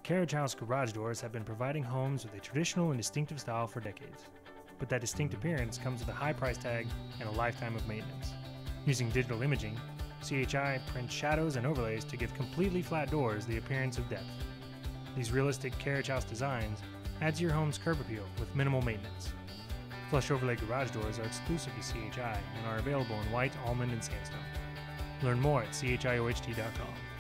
Carriage House garage doors have been providing homes with a traditional and distinctive style for decades. But that distinct appearance comes with a high price tag and a lifetime of maintenance. Using digital imaging, C.H.I. prints shadows and overlays to give completely flat doors the appearance of depth. These realistic carriage house designs add to your home's curb appeal with minimal maintenance. Flush overlay garage doors are exclusive to C.H.I. and are available in white, almond, and sandstone. Learn more at chiOHT.com.